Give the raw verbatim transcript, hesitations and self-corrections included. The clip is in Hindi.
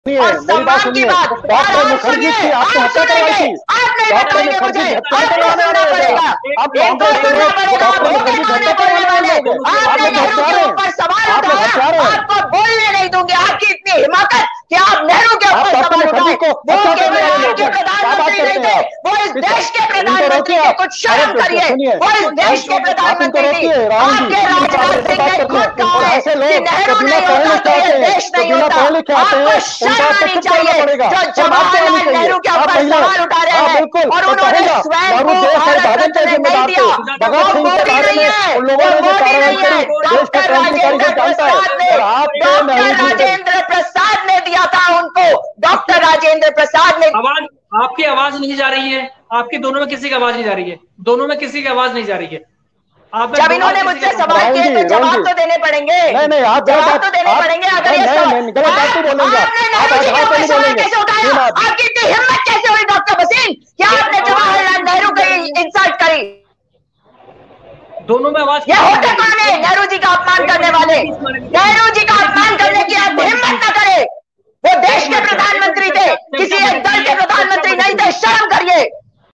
और सम्मान की बात। डॉक्टर मुखर्जी की आपने हत्या करवाई थी, डॉक्टर मुखर्जी की हत्या करवाने वाले हो गए आप। कांग्रेस के लोग डॉक्टर मुखर्जी की हत्या करवाने वाले हो गए। आप लोग हत्यारे हैं, आप लोग हत्यारे हैं। आपको बोलने नहीं दूंगी, आपकी इतनी हिम्मत कि आप नेहरू के ऊपर सवाल उठाए। को वो केवल आपके प्रधानमंत्री नहीं थे, वो इस देश के प्रधानमंत्री थे। कुछ शर्म करिए, वो इस देश के प्रधानमंत्री थे। आपके राजनाथ सिंह ने खुद कहा है कि नेहरू नहीं होता तो ये देश नहीं होता। आपको शर्म आनी चाहिए जो जवाहरलाल नेहरू के ऊपर सवाल उठा रहे हैं और उन्होंने स्वयं को भारत रत्न नहीं दिया। वो मोदी नहीं है, वो मोदी नहीं है, डॉक्टर राजेंद्र प्रसाद ने, डॉक्टर राजेंद्र प्रसाद ने दिया था उनको। डॉक्टर राजेंद्र प्रसाद ने। आवाज आपकी आवाज नहीं जा रही है, आपकी दोनों में किसी की आवाज नहीं जा रही है, दोनों में किसी की आवाज नहीं जा रही है। आप जब इन्होंने मुझसे सवाल किए तो जवाब तो देने पड़ेंगे। नहीं नहीं आप जवाब तो देने पड़ेंगे। अगर ये गलत बात नहीं बोलेंगे, आपने नेहरू जी के ऊपर सवाल कैसे उठाया? आपकी इतनी हिम्मत कैसे हुई डॉक्टर वसीम कि आपने जवाहरलाल नेहरू की इंसल्ट करी? दोनों में आवाज ये होते कौन है नेहरू जी का अपमान करने वाले? नेहरू जी का